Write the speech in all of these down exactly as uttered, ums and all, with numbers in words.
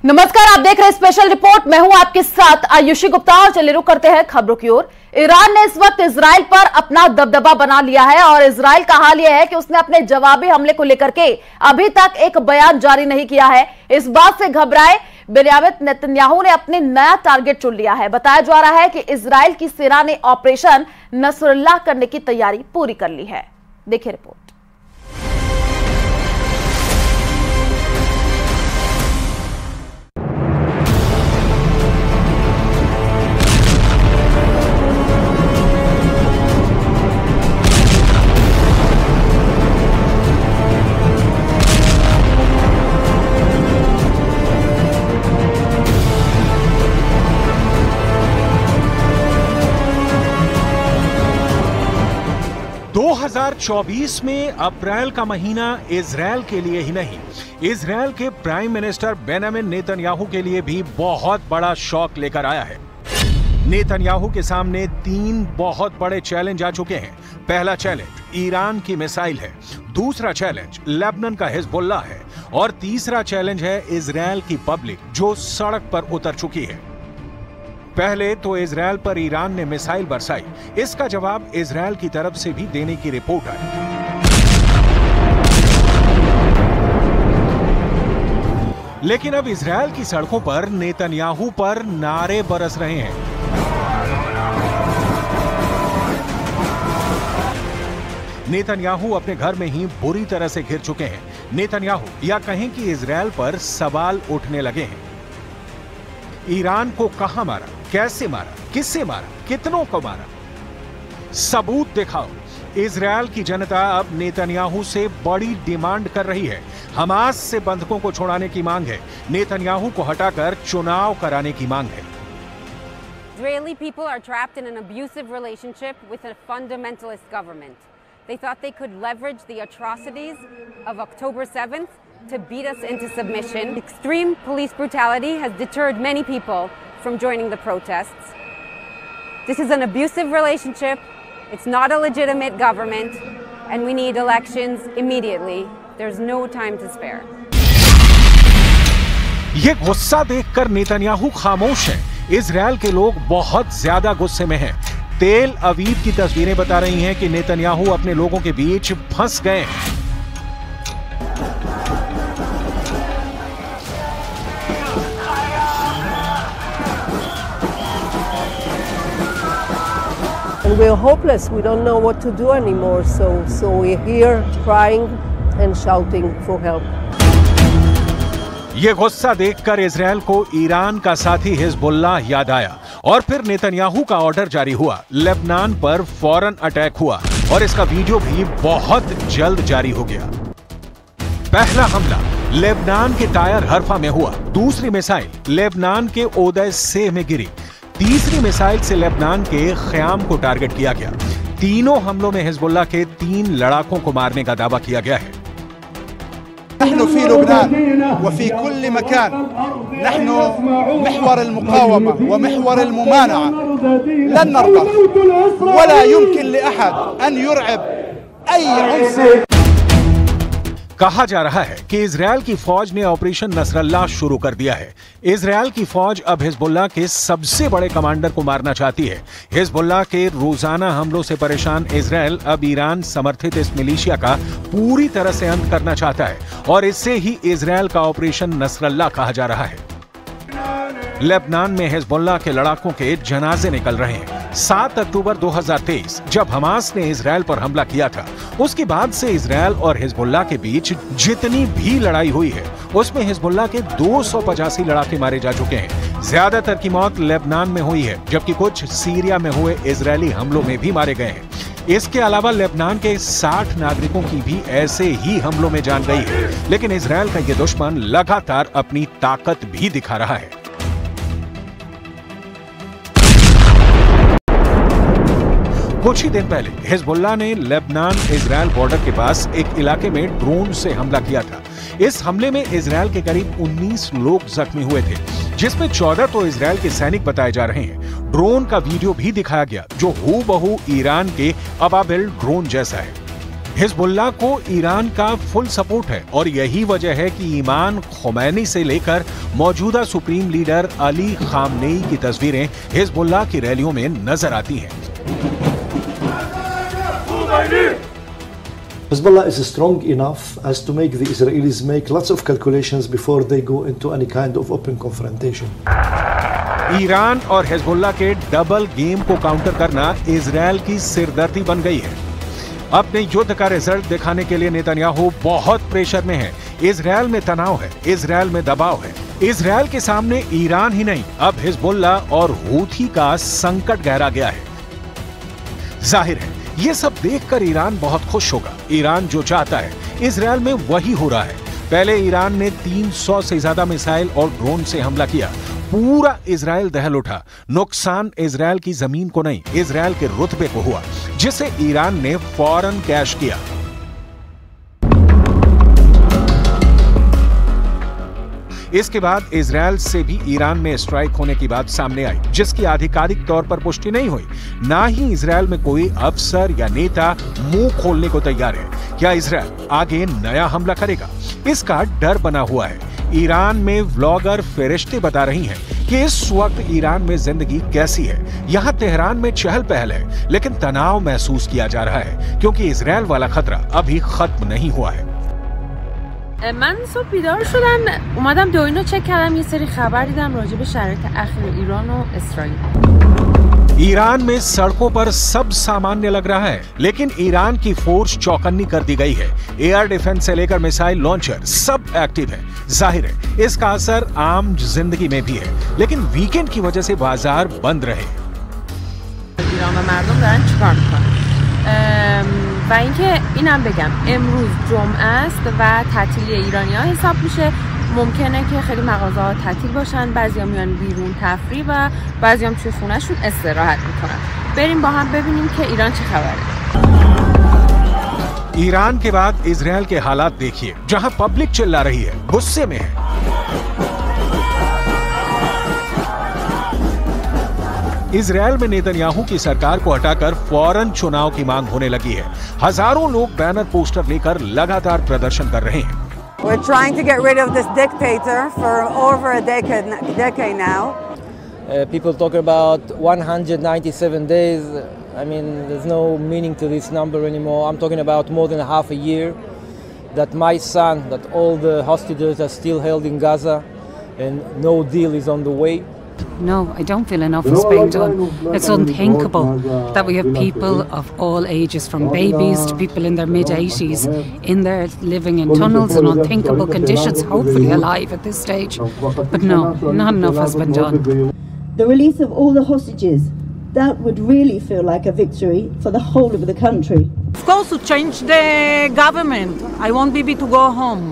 नमस्कार, आप देख रहे हैं स्पेशल रिपोर्ट। मैं हूं आपके साथ आयुषी गुप्ता और चलिए रुक करते हैं खबरों की ओर। ईरान ने इस वक्त इजराइल पर अपना दबदबा बना लिया है और इजराइल का हाल यह है कि उसने अपने जवाबी हमले को लेकर के अभी तक एक बयान जारी नहीं किया है। इस बात से घबराए बेंयामिन नेतन्याहू ने अपने नया टारगेट चुन लिया है। बताया जा रहा है कि इजराइल की सेना ने ऑपरेशन नसरुल्लाह करने की तैयारी पूरी कर ली है। देखिए रिपोर्ट। दो हज़ार चौबीस में अप्रैल का महीना इजराइल के लिए ही नहीं, इजराइल के प्राइम मिनिस्टर बेंयामिन नेतन्याहू के लिए भी बहुत बड़ा शॉक लेकर आया है। नेतन्याहू के सामने तीन बहुत बड़े चैलेंज आ चुके हैं। पहला चैलेंज ईरान की मिसाइल है, दूसरा चैलेंज लेबनान का हिजबुल्लाह है और तीसरा चैलेंज है इजराइल की पब्लिक जो सड़क पर उतर चुकी है। पहले तो इजराइल पर ईरान ने मिसाइल बरसाई, इसका जवाब इजराइल की तरफ से भी देने की रिपोर्ट आई। लेकिन अब इजराइल की सड़कों पर नेतन्याहू पर नारे बरस रहे हैं। नेतन्याहू अपने घर में ही बुरी तरह से घिर चुके हैं। नेतन्याहू या कहें कि इजराइल पर सवाल उठने लगे हैं। ईरान को कहां मारा, कैसे मारा, किससे मारा, कितनों को मारा, सबूत दिखाओ। इजराइल की जनता अब नेतन्याहू से बड़ी डिमांड कर रही है। हमास से बंधकों को छुड़ाने की मांग है, नेतन्याहू को हटाकर चुनाव कराने की मांग है। Israeli people are trapped in an abusive relationship with a fundamentalist government. They thought they could leverage the atrocities of October seventh to beat us into submission. Extreme police brutality has deterred many people from joining the protests. This is an abusive relationship. It's not a legitimate government, and we need elections immediately. There's no time to spare. ये गुस्सा देखकर Netanyahu खामोश है। Israel के लोग बहुत ज्यादा गुस्से में हैं। तेल अवीव की तस्वीरें बता रही हैं कि नेतन्याहू अपने लोगों के बीच फंस गए हैं। And we're hopeless. We don't know what to do anymore. So, so we're here crying and shouting for help. ये गुस्सा देखकर इजराइल को ईरान का साथी हिजबुल्लाह याद आया और फिर नेतन्याहू का ऑर्डर जारी हुआ। लेबनान पर फौरन अटैक हुआ और इसका वीडियो भी बहुत जल्द जारी हो गया। पहला हमला लेबनान के टायर हरफा में हुआ, दूसरी मिसाइल लेबनान के ओदय सेह में गिरी, तीसरी मिसाइल से लेबनान के ख्याम को टारगेट किया गया। तीनों हमलों में हिजबुल्लाह के तीन लड़ाकों को मारने का दावा किया गया है। نحن في لبنان وفي كل مكان نحن محور المقاومة ومحور الممانعة. لن نرضى ولا يمكن لأحد أن يرعب أي عنصر. कहा जा रहा है कि इजराइल की फौज ने ऑपरेशन नसरुल्लाह शुरू कर दिया है। इजराइल की फौज अब हिजबुल्लाह के सबसे बड़े कमांडर को मारना चाहती है। हिजबुल्लाह के रोजाना हमलों से परेशान इजराइल अब ईरान समर्थित इस मिलिशिया का पूरी तरह से अंत करना चाहता है और इससे ही इजराइल का ऑपरेशन नसरुल्लाह कहा जा रहा है। लेबनान में हिजबुल्लाह के लड़ाकों के जनाजे निकल रहे हैं। सात अक्टूबर दो हज़ार तेईस जब हमास ने इजराइल पर हमला किया था, उसके बाद से इजराइल और हिजबुल्लाह के बीच जितनी भी लड़ाई हुई है उसमें हिजबुल्लाह के दो सौ पचासी लड़ाके मारे जा चुके हैं। ज्यादातर की मौत लेबनान में हुई है, जबकि कुछ सीरिया में हुए इजरायली हमलों में भी मारे गए हैं। इसके अलावा लेबनान के साठ नागरिकों की भी ऐसे ही हमलों में जान गई है। लेकिन इजराइल का ये दुश्मन लगातार अपनी ताकत भी दिखा रहा है। कुछ ही दिन पहले हिजबुल्लाह ने लेबनान इजराइल बॉर्डर के पास एक इलाके में ड्रोन से हमला किया था। इस हमले में इजराइल के करीब उन्नीस लोग जख्मी हुए थे, जिसमें चौदह तो इजराइल के सैनिक बताए जा रहे हैं। ड्रोन का वीडियो भी दिखाया गया जो हूबहू ईरान के अबाबिल ड्रोन जैसा है। हिजबुल्लाह को ईरान का फुल सपोर्ट है और यही वजह है कि इमाम खुमैनी से लेकर मौजूदा सुप्रीम लीडर अली खामनेई की तस्वीरें हिजबुल्लाह की रैलियों में नजर आती हैं। Hezbollah is strong enough as to make the Israelis make lots of calculations before they go into any kind of open confrontation. Iran और हिजबुल्लाह के डबल गेम को काउंटर करना इजरायल की सिरदर्दी बन गई है। अपने युद्ध का रिजल्ट दिखाने के लिए नेतन्याहू बहुत प्रेशर में है। इजरायल में तनाव है, इजरायल में दबाव है। इजरायल के सामने ईरान ही नहीं, अब हिजबुल्लाह और हूथी का संकट गहरा गया है। जाहिर है ये सब देखकर ईरान बहुत खुश होगा। ईरान जो चाहता है इजरायल में वही हो रहा है। पहले ईरान ने तीन सौ से ज्यादा मिसाइल और ड्रोन से हमला किया, पूरा इजरायल दहल उठा। नुकसान इजरायल की जमीन को नहीं, इजरायल के रुतबे को हुआ, जिसे ईरान ने फौरन कैश किया। इसके बाद इजरायल से भी ईरान में स्ट्राइक होने की बात सामने आई, जिसकी आधिकारिक तौर पर पुष्टि नहीं हुई। ना ही इजरायल में कोई अफसर या नेता मुंह खोलने को तैयार है। क्या इजरायल आगे नया हमला करेगा? इसका डर बना हुआ है। ईरान में व्लॉगर फरिश्ते बता रही हैं कि इस वक्त ईरान में जिंदगी कैसी है। यहाँ तेहरान में चहल पहल है, लेकिन तनाव महसूस किया जा रहा है क्योंकि इजरायल वाला खतरा अभी खत्म नहीं हुआ है। من صبح بیدار شدم اومدم دوینو چک کردم یه سری خبر دیدم راجع به شرایط اخیر ایران و اسرائیل। ईरान में सड़कों पर सब सामान्य लग रहा है, लेकिन ईरान की फोर्स चौकन्नी कर दी गई है। एयर डिफेंस से लेकर मिसाइल लॉन्चर सब एक्टिव है। जाहिर है इसका असर आम जिंदगी में भी है, लेकिन वीकेंड की वजह से बाजार बंद रहे। ایران و مردم دارن چیکار میکنن و اینکه اینم بگم امروز جمعه است و تعطیلی ایرانی‌ها حساب میشه. ممکنه که خیلی مغازه‌ها تعطیل باشن، بعضیا میان بیرون تفریح و بعضیا هم توی خونه‌شون استراحت میکنن. بریم با هم ببینیم که ایران چه خبره. ईरान के बाद इजरायल के हालात देखिए, जहां पब्लिक चिल्ला रही है, गुस्से में है। इजरायल में नेतन्याहू की सरकार को हटाकर फौरन चुनाव की मांग होने लगी है। हजारों लोग बैनर पोस्टर लेकर लगातार प्रदर्शन कर रहे हैं। We're trying to get rid of this dictator for over a decade, decade now. Uh, people talk about one hundred ninety-seven days. I mean, there's no meaning to this number anymore. I'm talking about more than half a year that my son, that all the hostages are still held in Gaza and no deal is on the way. No, I don't feel enough is being done. It's unthinkable that we have people of all ages, from babies to people in their mid eighties, in there living in tunnels in unthinkable conditions, hopefully alive at this stage. But no, not enough has been done. The release of all the hostages, that would really feel like a victory for the whole of the country. Of course, to change the government. I want Bibi to go home.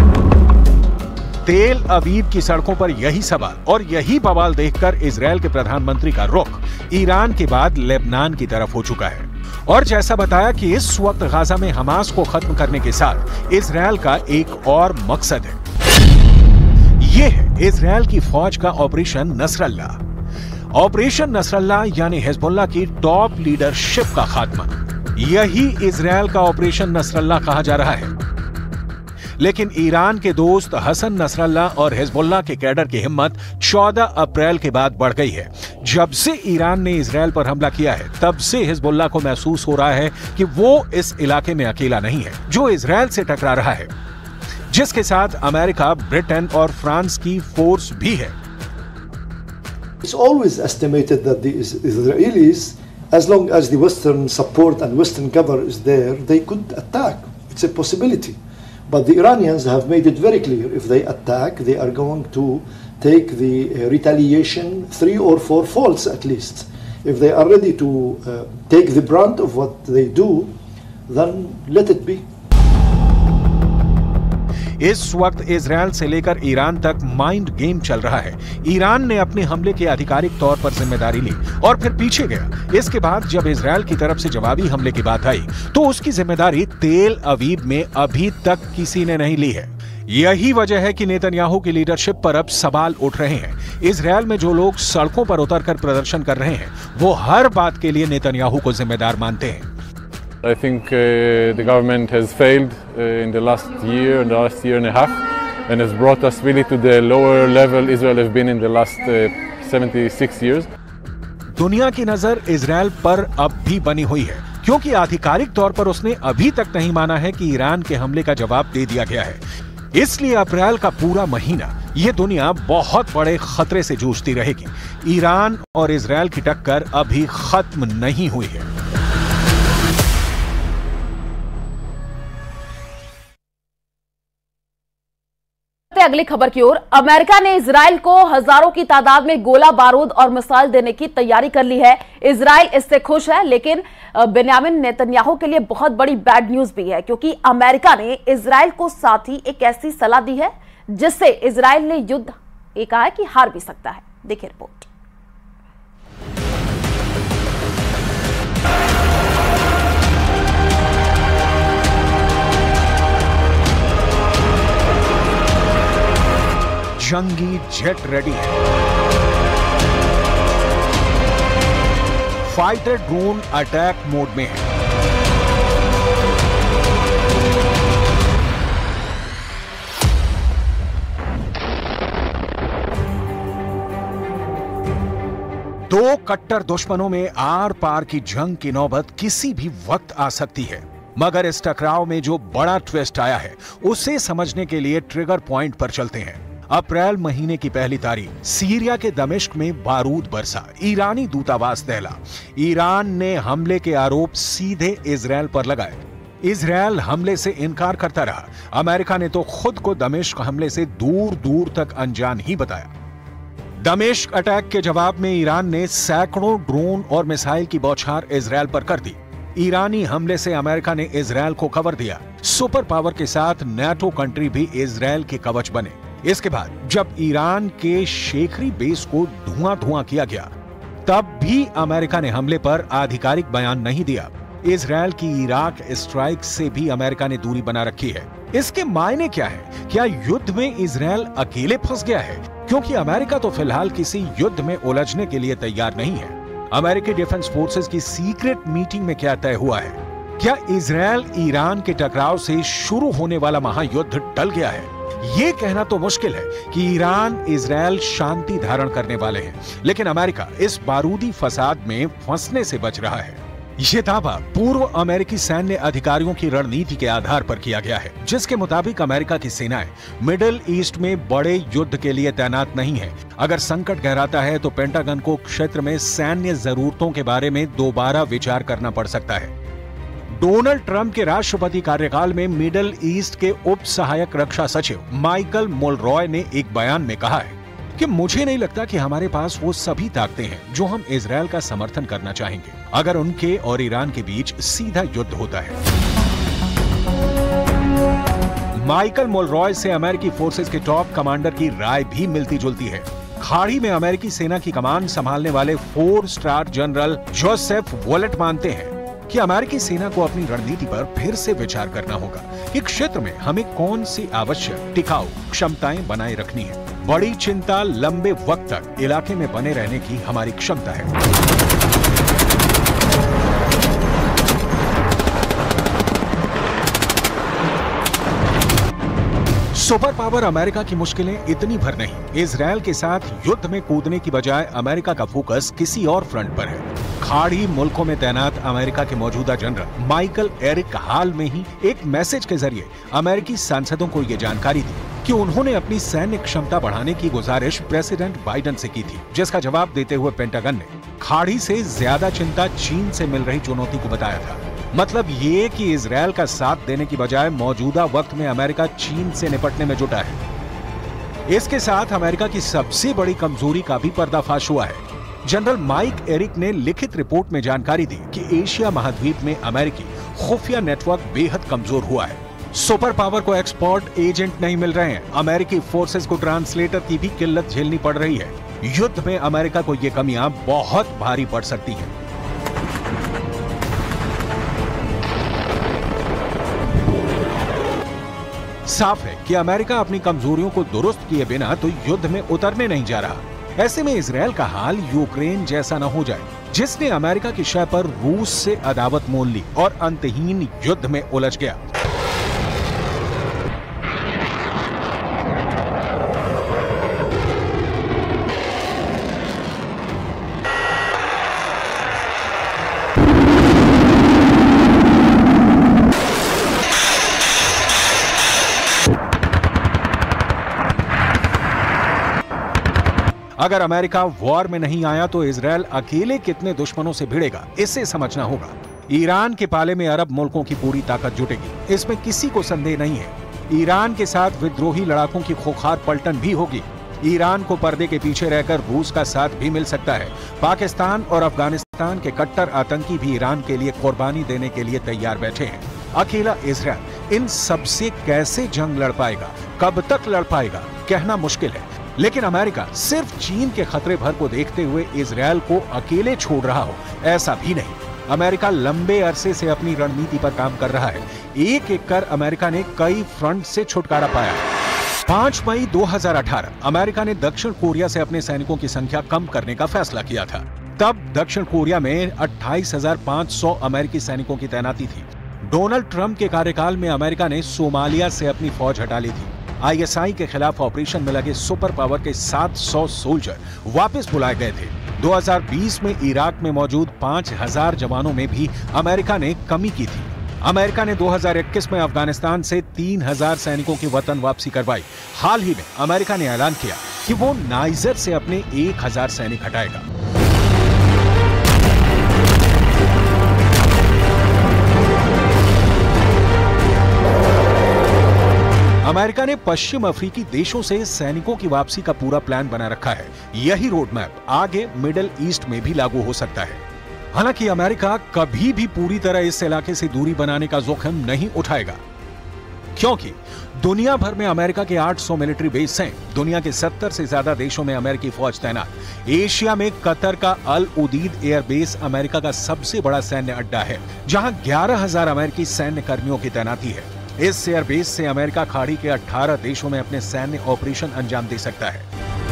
तेल अवीव की सड़कों पर यही सवाल और यही बवाल देखकर इजरायल के प्रधानमंत्री का रुख ईरान के बाद लेबनान की तरफ हो चुका है। और जैसा बताया कि इस वक्त गाजा में हमास को खत्म करने के साथ इजरायल का एक और मकसद है। ये है इजरायल की फौज का ऑपरेशन नसरल्लाह। ऑपरेशन नसरल्लाह यानी हिजबुल्लाह की टॉप लीडरशिप का खात्मा। यही इजरायल का ऑपरेशन नसरल्लाह कहा जा रहा है। लेकिन ईरान के दोस्त हसन नसरल्लाह और हिजबुल्लाह के कैडर की हिम्मत चौदह अप्रैल के बाद बढ़ गई है। जब से ईरान ने इजरायल पर हमला किया है, तब से हिजबुल्लाह को महसूस हो रहा है कि वो इस इलाके में अकेला नहीं है, जो इजरायल से टकरा रहा है, जिसके साथ अमेरिका, ब्रिटेन और फ्रांस की फोर्स भी है। It's always estimated that the Israelis, as long as the Western support and Western cover is there, they could attack. It's a possibility. But the Iranians have made it very clear, if they attack, they are going to take the uh, retaliation three or four folds at least. If they are ready to uh, take the brunt of what they do, then let it be. इस वक्त Israel से लेकर Iran तक mind game चल रहा है। Iran ने अपने हमले के आधिकारिक तौर पर जिम्मेदारी ली और फिर पीछे गया। इसके बाद जब इजरायल की तरफ से जवाबी हमले की बात आई, तो उसकी जिम्मेदारी तेल अवीव में अभी तक किसी ने नहीं ली है। यही वजह है कि नेतन्याहू की लीडरशिप पर अब सवाल उठ रहे हैं। इजरायल में जो लोग सड़कों पर उतरकर प्रदर्शन कर रहे हैं, वो हर बात के लिए नेतन्याहू को जिम्मेदार मानते हैं। I think uh, the government has failed uh, in the last year and the last year and a half, and has brought us really to the lower level Israel has been in the last uh, seventy-six years. दुनिया की नजर Israel पर अब भी बनी हुई है, क्योंकि आधिकारिक तौर पर उसने अभी तक नहीं माना है कि ईरान के हमले का जवाब दे दिया गया है। इसलिए अप्रैल का पूरा महीना ये दुनिया बहुत बड़े खतरे से जूझती रहेगी। ईरान और इजराइल की टक्कर अभी खत्म नहीं हुई है। अगली खबर की ओर, अमेरिका ने इजराइल को हजारों की तादाद में गोला बारूद और मिसाइल देने की तैयारी कर ली है। इजराइल इससे खुश है, लेकिन बेन्यामिन नेतन्याहू के लिए बहुत बड़ी बैड न्यूज भी है, क्योंकि अमेरिका ने इजराइल को साथ ही एक ऐसी सलाह दी है जिससे इजराइल ने युद्ध ये कहा है कि हार भी सकता है। देखिए रिपोर्ट। जंगी जेट रेडी है, फाइटर ड्रोन अटैक मोड में है। दो कट्टर दुश्मनों में आर पार की जंग की नौबत किसी भी वक्त आ सकती है, मगर इस टकराव में जो बड़ा ट्विस्ट आया है उसे समझने के लिए ट्रिगर पॉइंट पर चलते हैं। अप्रैल महीने की पहली तारीख सीरिया के दमिश्क में बारूद बरसा, ईरानी दूतावास दहला। ईरान ने हमले के आरोप सीधे इजराइल पर लगाए। इजराइल हमले से इनकार करता रहा। अमेरिका ने तो खुद को दमिश्क हमले से दूर दूर तक अनजान ही बताया। दमिश्क अटैक के जवाब में ईरान ने सैकड़ों ड्रोन और मिसाइल की बौछार इजराइल पर कर दी। ईरानी हमले से अमेरिका ने इजराइल को कवर दिया। सुपर पावर के साथ नाटो कंट्री भी इजराइल के कवच बने। इसके बाद जब ईरान के शेखरी बेस को धुआं धुआं किया गया, तब भी अमेरिका ने हमले पर आधिकारिक बयान नहीं दिया। इजराइल की इराक स्ट्राइक से भी अमेरिका ने दूरी बना रखी है। इसके मायने क्या है? क्या युद्ध में इजराइल अकेले फंस गया है? क्योंकि अमेरिका तो फिलहाल किसी युद्ध में उलझने के लिए तैयार नहीं है। अमेरिकी डिफेंस फोर्सेस की सीक्रेट मीटिंग में क्या तय हुआ है? क्या इजराइल ईरान के टकराव से शुरू होने वाला महायुद्ध टल गया है? ये कहना तो मुश्किल है कि ईरान इजराइल शांति धारण करने वाले हैं, लेकिन अमेरिका इस बारूदी फसाद में फंसने से बच रहा है। ये दावा पूर्व अमेरिकी सैन्य अधिकारियों की रणनीति के आधार पर किया गया है, जिसके मुताबिक अमेरिका की सेनाएं मिडिल ईस्ट में बड़े युद्ध के लिए तैनात नहीं है। अगर संकट गहराता है तो पेंटागन को क्षेत्र में सैन्य जरूरतों के बारे में दोबारा विचार करना पड़ सकता है। डोनाल्ड ट्रंप के राष्ट्रपति कार्यकाल में मिडिल ईस्ट के उप सहायक रक्षा सचिव माइकल मोलरॉय ने एक बयान में कहा है कि मुझे नहीं लगता कि हमारे पास वो सभी ताकतें हैं जो हम इजराइल का समर्थन करना चाहेंगे अगर उनके और ईरान के बीच सीधा युद्ध होता है। माइकल मोलरॉय से अमेरिकी फोर्सेस के टॉप कमांडर की राय भी मिलती जुलती है। खाड़ी में अमेरिकी सेना की कमान संभालने वाले फोर स्टार जनरल जोसेफ वॉलेट मानते हैं कि अमेरिकी सेना को अपनी रणनीति पर फिर से विचार करना होगा कि क्षेत्र में हमें कौन सी आवश्यक टिकाऊ क्षमताएं बनाए रखनी है। बड़ी चिंता लंबे वक्त तक इलाके में बने रहने की हमारी क्षमता है। सुपर पावर अमेरिका की मुश्किलें इतनी भर नहीं। इजराइल के साथ युद्ध में कूदने की बजाय अमेरिका का फोकस किसी और फ्रंट पर है। खाड़ी मुल्कों में तैनात अमेरिका के मौजूदा जनरल माइकल एरिक हाल में ही एक मैसेज के जरिए अमेरिकी सांसदों को ये जानकारी दी कि उन्होंने अपनी सैन्य क्षमता बढ़ाने की गुजारिश प्रेसिडेंट बाइडेन से की थी, जिसका जवाब देते हुए पेंटागन ने खाड़ी से ज्यादा चिंता चीन से मिल रही चुनौती को बताया था। मतलब ये कि इजराइल का साथ देने की बजाय मौजूदा वक्त में अमेरिका चीन से निपटने में जुटा है। इसके साथ अमेरिका की सबसे बड़ी कमजोरी का भी पर्दाफाश हुआ है। जनरल माइक एरिक ने लिखित रिपोर्ट में जानकारी दी कि एशिया महाद्वीप में अमेरिकी खुफिया नेटवर्क बेहद कमजोर हुआ है। सुपर पावर को एक्सपर्ट एजेंट नहीं मिल रहे हैं। अमेरिकी फोर्सेस को ट्रांसलेटर की भी किल्लत झेलनी पड़ रही है। युद्ध में अमेरिका को ये कमियां बहुत भारी पड़ सकती हैं। साफ है कि अमेरिका अपनी कमजोरियों को दुरुस्त किए बिना तो युद्ध में उतरने नहीं जा रहा। ऐसे में इजराइल का हाल यूक्रेन जैसा न हो जाए, जिसने अमेरिका की शय पर रूस से अदावत मोल ली और अंतहीन युद्ध में उलझ गया। अगर अमेरिका वॉर में नहीं आया तो इजराइल अकेले कितने दुश्मनों से भिड़ेगा, इसे समझना होगा। ईरान के पाले में अरब मुल्कों की पूरी ताकत जुटेगी, इसमें किसी को संदेह नहीं है। ईरान के साथ विद्रोही लड़ाकों की खोखार पलटन भी होगी। ईरान को पर्दे के पीछे रहकर रूस का साथ भी मिल सकता है। पाकिस्तान और अफगानिस्तान के कट्टर आतंकी भी ईरान के लिए कुर्बानी देने के लिए तैयार बैठे हैं। अकेला इजराइल इन सबसे कैसे जंग लड़ पाएगा, कब तक लड़ पाएगा, कहना मुश्किल है। लेकिन अमेरिका सिर्फ चीन के खतरे भर को देखते हुए इजराइल को अकेले छोड़ रहा हो, ऐसा भी नहीं। अमेरिका लंबे अरसे से अपनी रणनीति पर काम कर रहा है। एक एक कर अमेरिका ने कई फ्रंट से छुटकारा पाया। पाँच मई दो हज़ार अठारह अमेरिका ने दक्षिण कोरिया से अपने सैनिकों की संख्या कम करने का फैसला किया था। तब दक्षिण कोरिया में अट्ठाईस हजार पाँच सौ अमेरिकी सैनिकों की तैनाती थी। डोनाल्ड ट्रंप के कार्यकाल में अमेरिका ने सोमालिया से अपनी फौज हटा ली थी। आई एस आई के खिलाफ ऑपरेशन में लगे सुपर पावर के सात सौ सोल्जर वापस बुलाए गए थे। दो हज़ार बीस में इराक में मौजूद पाँच हज़ार जवानों में भी अमेरिका ने कमी की थी। अमेरिका ने दो हज़ार इक्कीस में अफगानिस्तान से तीन हज़ार सैनिकों की वतन वापसी करवाई। हाल ही में अमेरिका ने ऐलान किया कि वो नाइजर से अपने एक हज़ार सैनिक हटाएगा। अमेरिका ने पश्चिम अफ्रीकी देशों से सैनिकों की वापसी का पूरा प्लान बना रखा है। यही रोड मैप आगे मिडिल ईस्ट में भी लागू हो सकता है। हालांकि अमेरिका कभी भी पूरी तरह इस इलाके से दूरी बनाने का जोखिम नहीं उठाएगा, क्योंकि दुनिया भर में अमेरिका के आठ सौ मिलिट्री बेस हैं। दुनिया के सत्तर से ज्यादा देशों में अमेरिकी फौज तैनात। एशिया में कतर का Al Udeid air base America का सबसे बड़ा सैन्य अड्डा है, जहां ग्यारह हज़ार अमेरिकी सैन्य कर्मियों की तैनाती है। इस एयरबेस से अमेरिका खाड़ी के अठारह देशों में अपने सैन्य ऑपरेशन अंजाम दे सकता है।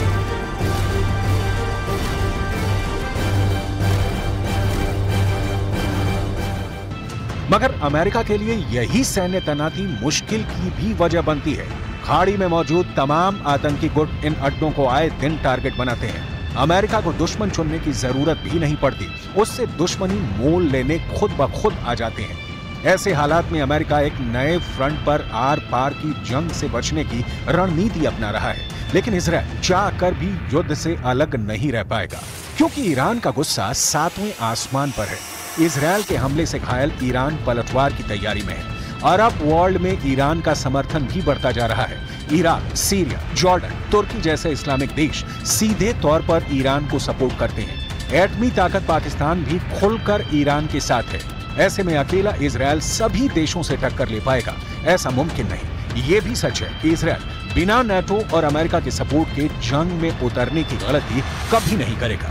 मगर अमेरिका के लिए यही सैन्य तैनाती मुश्किल की भी वजह बनती है। खाड़ी में मौजूद तमाम आतंकी गुट इन अड्डों को आए दिन टारगेट बनाते हैं। अमेरिका को दुश्मन चुनने की जरूरत भी नहीं पड़ती, उससे दुश्मनी मोल लेने खुद ब खुद आ जाते हैं। ऐसे हालात में अमेरिका एक नए फ्रंट पर आर पार की जंग से बचने की रणनीति अपना रहा है। लेकिन इजराइल चाह कर भी युद्ध से अलग नहीं रह पाएगा, क्योंकि ईरान का गुस्सा सातवें आसमान पर है। इजराइल के हमले से घायल ईरान पलटवार की तैयारी में है। अरब वर्ल्ड में ईरान का समर्थन भी बढ़ता जा रहा है। इराक, सीरिया, जॉर्डन, तुर्की जैसे इस्लामिक देश सीधे तौर पर ईरान को सपोर्ट करते हैं। एटमी ताकत पाकिस्तान भी खुलकर ईरान के साथ है। ऐसे में अकेला इजराइल सभी देशों से टक्कर ले पाएगा, ऐसा मुमकिन नहीं। ये भी सच है कि इजराइल बिना नाटो और अमेरिका के सपोर्ट के जंग में उतरने की गलती कभी नहीं करेगा।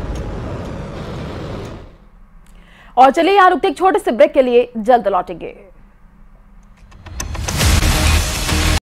और चलिए यहाँ रुकते एक छोटे से ब्रेक के लिए, जल्द लौटेंगे।